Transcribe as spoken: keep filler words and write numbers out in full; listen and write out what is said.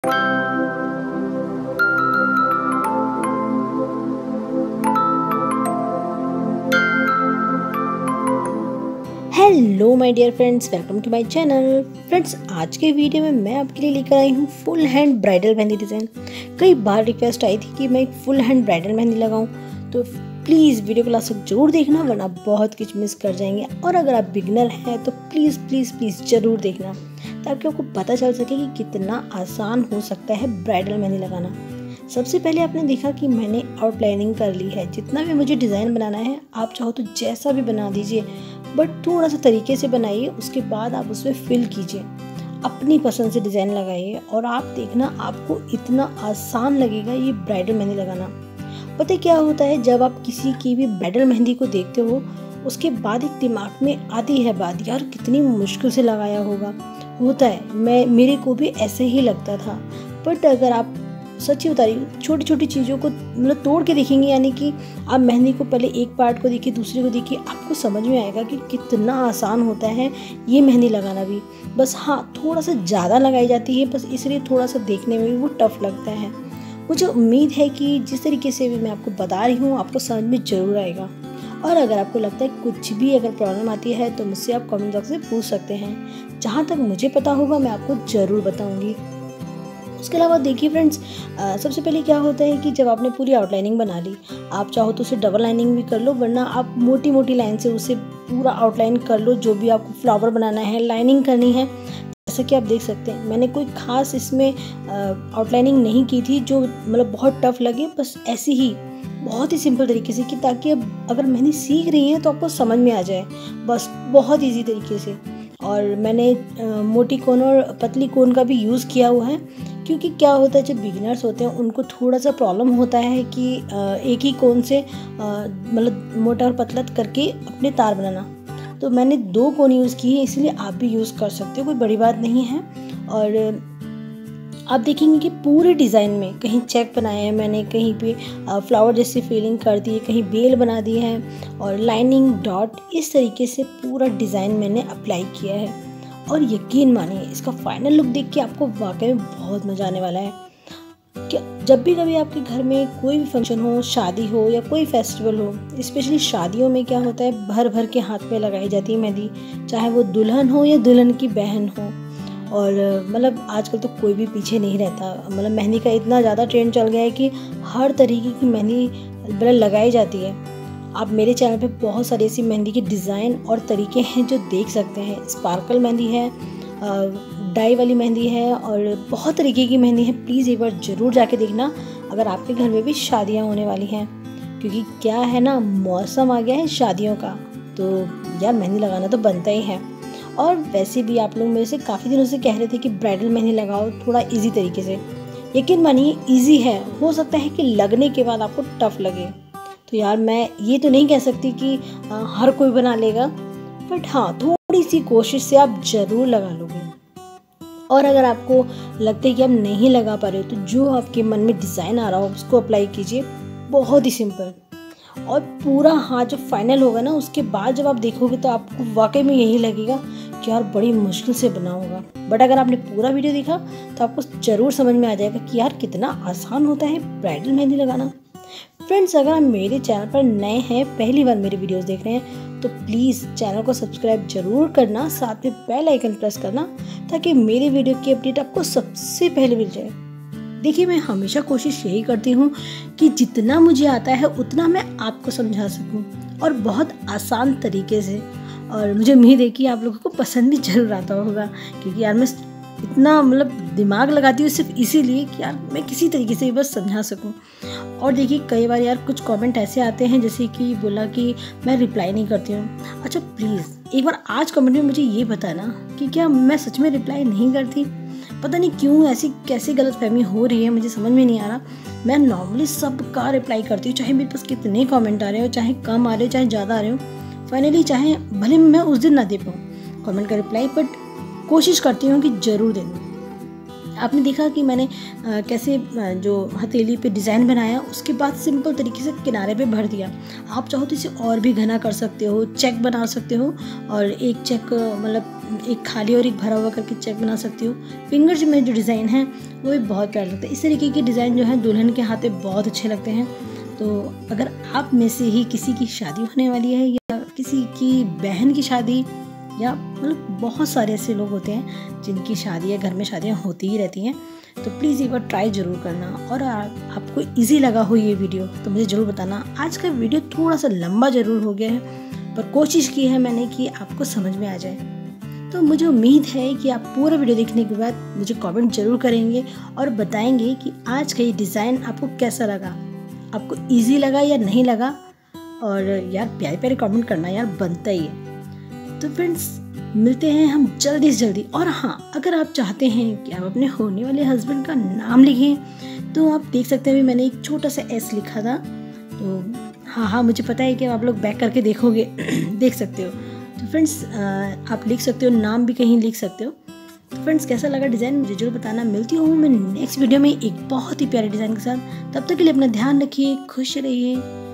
Hello my dear friends, welcome to my channel. Friends, आज के video में मैं आपके लिए लेकर आई हूँ full hand bridal mehndi design. कई बार रिक्वेस्ट आई थी कि मैं एक फुल हैंड ब्राइडल मेहंदी लगाऊं, तो प्लीज़ वीडियो को लास्ट तक जरूर देखना, वरना बहुत कुछ मिस कर जाएंगे। और अगर आप बिगनर हैं तो प्लीज़ प्लीज़ प्लीज़ ज़रूर देखना, ताकि आपको पता चल सके कि कितना आसान हो सकता है ब्राइडल मेहंदी लगाना। सबसे पहले आपने देखा कि मैंने आउटलाइनिंग कर ली है। जितना भी मुझे डिज़ाइन बनाना है, आप चाहो तो जैसा भी बना दीजिए, बट थोड़ा सा तरीके से बनाइए। उसके बाद आप उसमें फिल कीजिए, अपनी पसंद से डिज़ाइन लगाइए, और आप देखना आपको इतना आसान लगेगा ये ब्राइडल मेहंदी लगाना। पता है क्या होता है, जब आप किसी की भी ब्राइडल मेहंदी को देखते हो, उसके बाद एक दिमाग में आती है बात, यार कितनी मुश्किल से लगाया होगा। होता है, मैं मेरे को भी ऐसे ही लगता था। बट अगर आप सच्ची बता रही हूँ, छोटी छोटी चीज़ों को मतलब तोड़ के देखेंगे, यानी कि आप मेहंदी को पहले एक पार्ट को देखिए, दूसरे को देखिए, आपको समझ में आएगा कि कितना आसान होता है ये मेहंदी लगाना भी। बस हाँ, थोड़ा सा ज़्यादा लगाई जाती है, बस इसलिए थोड़ा सा देखने में भी वो टफ लगता है। मुझे उम्मीद है कि जिस तरीके से भी मैं आपको बता रही हूँ, आपको समझ में ज़रूर आएगा। और अगर आपको लगता है कुछ भी अगर प्रॉब्लम आती है, तो मुझसे आप कमेंट बॉक्स में पूछ सकते हैं। जहाँ तक मुझे पता होगा मैं आपको ज़रूर बताऊँगी। उसके अलावा देखिए फ्रेंड्स, सबसे पहले क्या होता है कि जब आपने पूरी आउटलाइनिंग बना ली, आप चाहो तो उसे डबल लाइनिंग भी कर लो, वरना आप मोटी मोटी लाइन से उसे पूरा आउटलाइन कर लो। जो भी आपको फ्लावर बनाना है, लाइनिंग करनी है, जैसा कि आप देख सकते हैं, मैंने कोई खास इसमें आउटलाइनिंग नहीं की थी जो मतलब बहुत टफ लगे। बस ऐसी ही बहुत ही सिंपल तरीके से, कि ताकि अब अगर मेहंदी सीख रही हैं तो आपको समझ में आ जाए, बस बहुत ईजी तरीके से। और मैंने आ, मोटी कोन और पतली कोन का भी यूज़ किया हुआ है, क्योंकि क्या होता है, जब बिगिनर्स होते हैं उनको थोड़ा सा प्रॉब्लम होता है कि एक ही कोन से मतलब मोटा और पतला करके अपने तार बनाना। तो मैंने दो कोन यूज़ किए हैं, इसलिए आप भी यूज़ कर सकते हो, कोई बड़ी बात नहीं है। और आप देखेंगे कि पूरे डिज़ाइन में कहीं चेक बनाए हैं मैंने, कहीं पे फ्लावर जैसी फीलिंग कर दी है, कहीं बेल बना दी है, और लाइनिंग डॉट, इस तरीके से पूरा डिज़ाइन मैंने अप्लाई किया है। और यकीन मानिए, इसका फाइनल लुक देख के आपको वाकई में बहुत मज़ा आने वाला है। क्या जब भी कभी आपके घर में कोई भी फंक्शन हो, शादी हो या कोई फेस्टिवल हो, स्पेशली शादियों में क्या होता है, भर भर के हाथ पे लगाई जाती है मेहंदी, चाहे वो दुल्हन हो या दुल्हन की बहन हो। और मतलब आजकल तो कोई भी पीछे नहीं रहता, मतलब मेहंदी का इतना ज़्यादा ट्रेंड चल गया है कि हर तरीके की मेहंदी मतलब लगाई जाती है। आप मेरे चैनल पे बहुत सारी ऐसी मेहंदी के डिज़ाइन और तरीके हैं जो देख सकते हैं। स्पार्कल मेहंदी है, डाई वाली मेहंदी है, और बहुत तरीके की मेहंदी है। प्लीज़ एक बार ज़रूर जाके देखना, अगर आपके घर में भी शादियां होने वाली हैं, क्योंकि क्या है ना, मौसम आ गया है शादियों का, तो यार मेहंदी लगाना तो बनता ही है। और वैसे भी आप लोग मेरे से काफ़ी दिनों से कह रहे थे कि ब्राइडल मेहंदी लगाओ थोड़ा ईजी तरीके से। यकीन मानिए ईजी है, हो सकता है कि लगने के बाद आपको टफ लगे। तो यार मैं ये तो नहीं कह सकती कि आ, हर कोई बना लेगा, बट हाँ, थोड़ी सी कोशिश से आप ज़रूर लगा लोगे। और अगर आपको लगता है कि आप नहीं लगा पा रहे हो, तो जो आपके मन में डिज़ाइन आ रहा हो उसको अप्लाई कीजिए, बहुत ही सिंपल। और पूरा हाथ जब फाइनल होगा ना, उसके बाद जब आप देखोगे तो आपको वाकई में यही लगेगा कि यार बड़ी मुश्किल से बना होगा। बट अगर आपने पूरा वीडियो देखा तो आपको ज़रूर समझ में आ जाएगा कि यार कितना आसान होता है ब्राइडल मेहंदी लगाना। फ्रेंड्स, अगर आप मेरे चैनल पर नए हैं, पहली बार मेरे वीडियोस देख रहे हैं, तो प्लीज़ चैनल को सब्सक्राइब जरूर करना, साथ में बेल आइकन प्रेस करना, ताकि मेरे वीडियो की अपडेट आपको सबसे पहले मिल जाए। देखिए, मैं हमेशा कोशिश यही करती हूँ कि जितना मुझे आता है उतना मैं आपको समझा सकूँ, और बहुत आसान तरीके से। और मुझे उम्मीद है कि आप लोगों को पसंद भी जरूर आता होगा, क्योंकि यार मैं इतना मतलब दिमाग लगाती हूँ सिर्फ इसीलिए कि यार मैं किसी तरीके से बस समझा सकूँ। और देखिए, कई बार यार कुछ कमेंट ऐसे आते हैं, जैसे कि बोला कि मैं रिप्लाई नहीं करती हूँ। अच्छा प्लीज़ एक बार आज कमेंट में मुझे ये बताना कि क्या मैं सच में रिप्लाई नहीं करती। पता नहीं क्यों ऐसी कैसी गलतफहमी हो रही है, मुझे समझ में नहीं आ रहा। मैं नॉर्मली सबका रिप्लाई करती हूँ, चाहे मेरे पास कितने कमेंट आ रहे हो, चाहे कम आ रहे हो, चाहे ज़्यादा आ रहे हो। फाइनली चाहे भले मैं उस दिन ना दे पाऊँ कमेंट का रिप्लाई, बट कोशिश करती हूँ कि ज़रूर दे दूँ। आपने देखा कि मैंने आ, कैसे आ, जो हथेली पे डिज़ाइन बनाया, उसके बाद सिंपल तरीके से किनारे पे भर दिया। आप चाहो तो इसे और भी घना कर सकते हो, चेक बना सकते हो, और एक चेक मतलब एक खाली और एक भरा हुआ करके चेक बना सकती हूँ। फिंगर्स में जो डिज़ाइन है वो भी बहुत प्यारा लगता है। इस तरीके के डिज़ाइन जो है दुल्हन के हाथ में बहुत अच्छे लगते हैं। तो अगर आप में से ही किसी की शादी होने वाली है या किसी की बहन की शादी, या मतलब बहुत सारे ऐसे लोग होते हैं जिनकी शादी या घर में शादियाँ होती ही रहती हैं, तो प्लीज़ एक बार ट्राई ज़रूर करना। और आ, आपको इजी लगा हो ये वीडियो तो मुझे ज़रूर बताना। आज का वीडियो थोड़ा सा लंबा ज़रूर हो गया है, पर कोशिश की है मैंने कि आपको समझ में आ जाए। तो मुझे उम्मीद है कि आप पूरा वीडियो देखने के बाद मुझे कमेंट ज़रूर करेंगे और बताएंगे कि आज का ये डिज़ाइन आपको कैसा लगा, आपको इजी लगा या नहीं लगा। और यार प्यारे प्यारे कमेंट करना यार बनता ही है। तो फ्रेंड्स मिलते हैं हम जल्दी से जल्दी। और हाँ, अगर आप चाहते हैं कि आप अपने होने वाले हस्बैंड का नाम लिखें तो आप देख सकते हैं, अभी मैंने एक छोटा सा एस लिखा था। तो हाँ हाँ मुझे पता है कि आप लोग बैक करके देखोगे देख सकते हो। तो फ्रेंड्स आप लिख सकते हो, नाम भी कहीं लिख सकते हो। तो फ्रेंड्स कैसा लगा डिज़ाइन मुझे जरूर बताना। मिलती हूँ मैं नेक्स्ट वीडियो में एक बहुत ही प्यारे डिज़ाइन के साथ। तब तक के लिए अपना ध्यान रखिए, खुश रहिए।